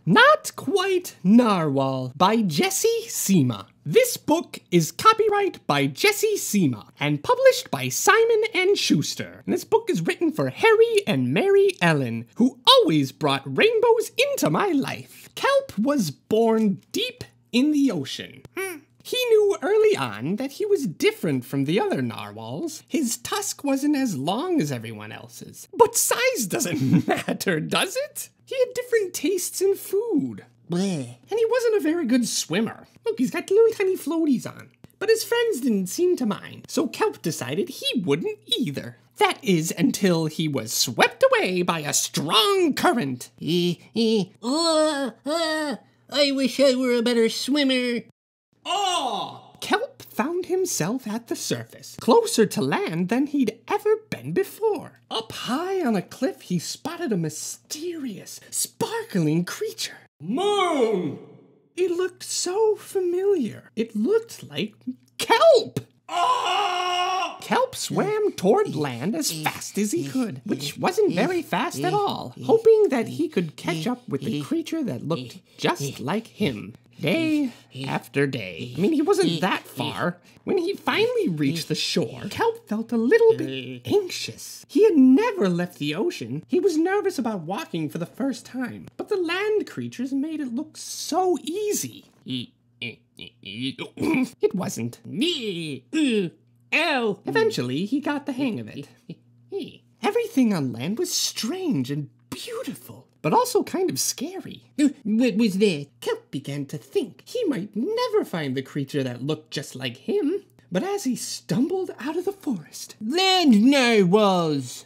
Not Quite Narwhal by Jessie, Sima. This book is copyright by Jessie, Sima and published by Simon and Schuster. And this book is written for Harry and Mary Ellen, who always brought rainbows into my life. Kelp was born deep in the ocean. He knew early on that he was different from the other narwhals. His tusk wasn't as long as everyone else's. But size doesn't matter, does it? He had different tastes in food. Bleh. And he wasn't a very good swimmer. Look, he's got little tiny floaties on. But his friends didn't seem to mind, so Kelp decided he wouldn't either. That is until he was swept away by a strong current. I wish I were a better swimmer. Oh! Kelp found himself at the surface, closer to land than he'd ever been before. Up high on a cliff, he spotted a mysterious, sparkling creature. Moon! It looked so familiar. It looked like Kelp! Oh! Kelp swam toward land as fast as he could, which wasn't very fast at all, hoping that he could catch up with the creature that looked just like him. Day after day. I mean, he wasn't that far. When he finally reached the shore, Kelp felt a little bit anxious. He had never left the ocean. He was nervous about walking for the first time, but the land creatures made it look so easy. It wasn't. Ow! Eventually, he got the hang of it. Everything on land was strange and beautiful, but also kind of scary. What was that? Kelp began to think he might never find the creature that looked just like him. But as he stumbled out of the forest... Land narwhals!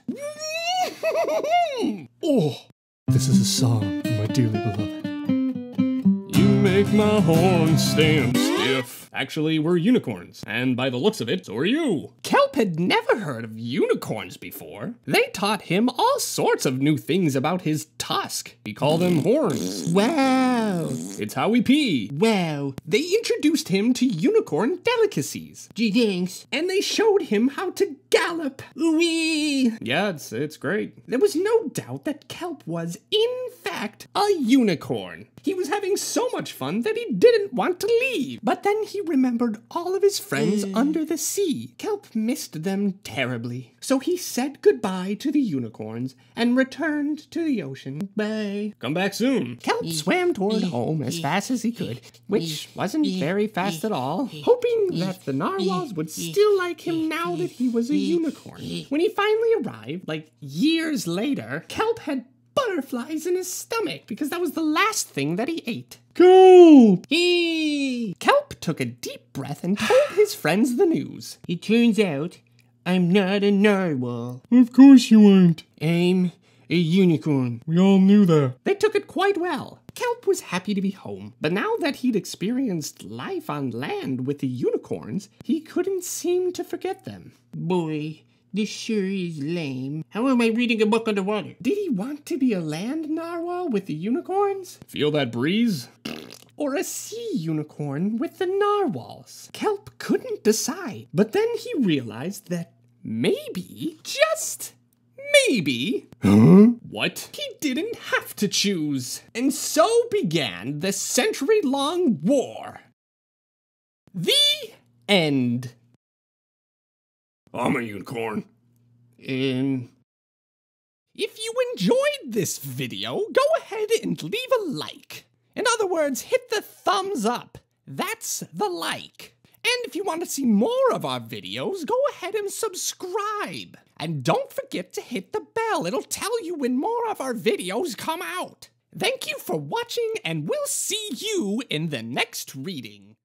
Oh, this is a song for my dearly beloved. You make my horns stand stiff. Actually, we're unicorns, and by the looks of it, so are you. Kelp had never heard of unicorns before. They taught him all sorts of new things about his tusk. We call them horns. Wow! It's how we pee. Wow! They introduced him to unicorn delicacies. Gee, thanks. And they showed him how to gallop. Wee! Yeah, it's great. There was no doubt that Kelp was, in fact, a unicorn. He was having so much fun that he didn't want to leave. But then he remembered all of his friends under the sea. Kelp missed them terribly. So he said goodbye to the unicorns and returned to the ocean. Bye. Come back soon. Kelp swam toward home as fast as he could, which wasn't very fast at all, hoping that the narwhals would still like him now that he was a unicorn. When he finally arrived, like years later, Kelp had butterflies in his stomach because that was the last thing that he ate. Kelp! Kelp took a deep breath and told his friends the news. It turns out I'm not a narwhal. Of course you ain't. I'm a unicorn. We all knew that. They took it quite well. Kelp was happy to be home, but now that he'd experienced life on land with the unicorns, he couldn't seem to forget them. Boy, this sure is lame. How am I reading a book underwater? Did he want to be a land narwhal with the unicorns? Feel that breeze? Or a sea unicorn with the narwhals? Kelp couldn't decide, but then he realized that maybe, just maybe, what? He didn't have to choose. And so began the century-long war. The end. I'm a unicorn. If you enjoyed this video, go ahead and leave a like. In other words, hit the thumbs up. That's the like. And if you want to see more of our videos, go ahead and subscribe. And don't forget to hit the bell. It'll tell you when more of our videos come out. Thank you for watching, and we'll see you in the next reading.